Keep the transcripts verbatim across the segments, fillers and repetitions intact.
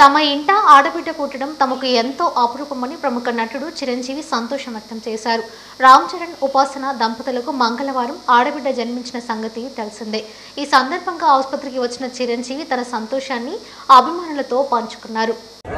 తమ ఇంట ఆడబిడ్డ పుట్టడం తమకు ఎంతో అపురూపమని ప్రముఖ నటుడు చిరంజీవి సంతోషం వ్యక్తం చేశారు. రామ్ చరణ్ ఉపాసన దంపతులకు మంగళవారం ఆడబిడ్డ జన్మించిన సంగతి తెలిసిందే. ఈ సందర్భంగా ఆసుపత్రికి వచ్చిన చిరంజీవి తన సంతోషాన్ని అభిమానులతో పంచుకున్నారు.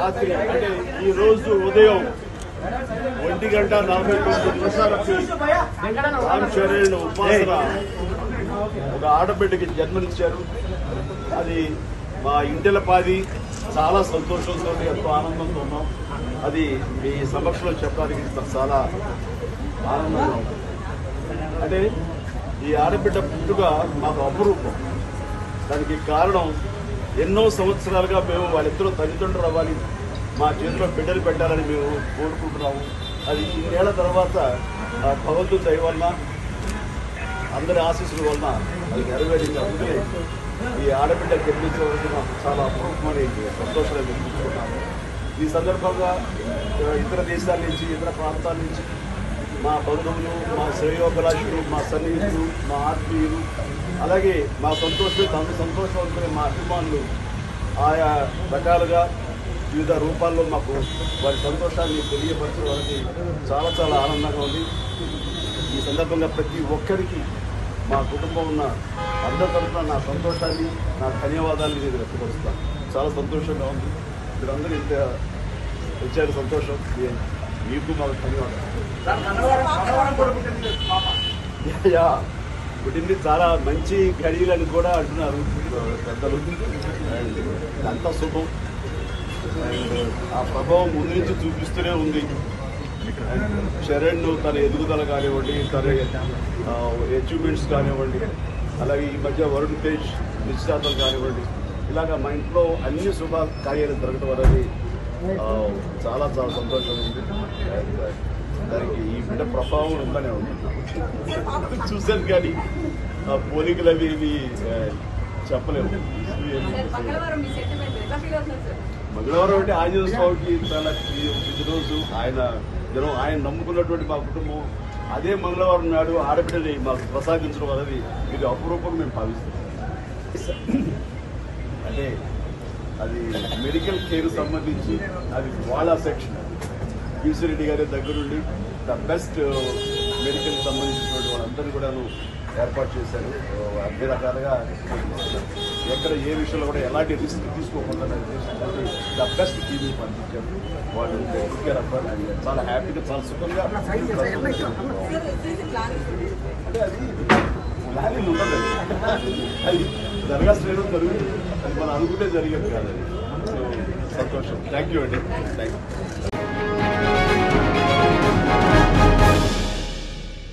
ఒంటి గంట నలభై తొమ్మిది నిమిషాలకి రామ్ చరణ్ ఉపాసన ఒక ఆడబిడ్డకి జన్మనిచ్చారు. అది మా ఇంటిల పాది. చాలా సంతోషంతో ఎంతో ఆనందంతో ఉన్నాం. అది మీ సమక్షంలో చెప్పడానికి చాలా ఆనందంగా ఉంది. అంటే ఈ ఆడబిడ్డ పుట్టుక మాకు అపురూపం. దానికి కారణం ఎన్నో సంవత్సరాలుగా మేము వాళ్ళిద్దరూ తల్లిదండ్రులు అవ్వాలి, మా చేతిలో బిడ్డలు పెట్టాలని మేము కోరుకుంటున్నాము. అది ఇన్నేళ్ల తర్వాత భగవంతుడి దయ వలన అందరి ఆశీస్సుల వలన అది నెరవేరింది. అందుకనే ఈ ఆడబిడ్డ జన్మించవలసి మాకు చాలా అపూర్వమని సంతోషంగా నిర్మించుకున్నాము. ఈ సందర్భంగా ఇతర దేశాల నుంచి ఇతర ప్రాంతాల నుంచి మా బంధువులు, మా శ్రేయోభిలాషులు, మా సన్నిహితులు, మా ఆత్మీయులు, అలాగే మా సంతోషం తమ సంతోషం అనుకునే మా అభిమానులు ఆయా రకాలుగా వివిధ రూపాల్లో మాకు వారి సంతోషాన్ని తెలియపరచడం అనేది చాలా చాలా ఆనందంగా ఉంది. ఈ సందర్భంగా ప్రతి ఒక్కరికి మా కుటుంబం ఉన్న అందరి తరఫున నా సంతోషాన్ని, నా ధన్యవాదాన్ని నేను వ్యక్తపరుస్తాను. చాలా సంతోషంగా ఉంది. మీరందరూ ఇంత వచ్చారు, సంతోషం. మీకు మాకు ధన్యవాదాలు. పుట్టింది చాలా మంచి గడియలని కూడా అంటున్నారు పెద్దలు. అంతా శుభం. ఆ ప్రభావం ముందు నుంచి చూపిస్తూనే ఉంది. చరణ్ తన ఎదుగుదల కానివ్వండి, తన అచీవ్మెంట్స్ కానివ్వండి, అలాగే ఈ మధ్య వరుణ్ తేజ్ నిశ్చితార్థాలు కానివ్వండి, ఇలాగ మా ఇంట్లో అన్ని శుభ కార్యాలు జరగడం అనేది చాలా చాలా సంతోషంగా ఉంది. దానికి ఈ బిడ్డ ప్రభావం ఉందనే ఉంది. చూశాను కానీ ఆ పోలికలు అవి ఇవి చెప్పలేము. మంగళవారం అంటే ఆంజనేయ స్వామికి చాలా ఇది రోజు. ఆయన జనం ఆయన నమ్ముకున్నటువంటి మా కుటుంబం అదే మంగళవారం నాడు ఆడబిడ్డని మాకు ప్రసాదించడం అనేది ఇది అపురూపంగా మేము భావిస్తాం. అంటే అది మెడికల్ కేర్ సంబంధించి అది వాళ్ళ సెక్షన్ ఈశ్వరెడ్డి గారి దగ్గరుండి ద బెస్ట్ మెడికల్ సంబంధించినటువంటి వాళ్ళందరినీ కూడాను ఏర్పాటు చేశారు. అన్ని రకాలుగా ఎక్కడ ఏ విషయంలో కూడా ఎలాంటి రిస్క్ తీసుకోకుండా ద బెస్ట్ టీవీ పంపించారు. వాళ్ళు చాలా హ్యాపీగా చాలా సుఖంగా. అంటే అది ప్లానింగ్ ఉండదు, అది జరగా శ్రేణం జరుగుతుంది. అది మనం అనుకుంటే జరిగేది కాదు. సో సంతోషం. థ్యాంక్ యూ అండి. Thank you.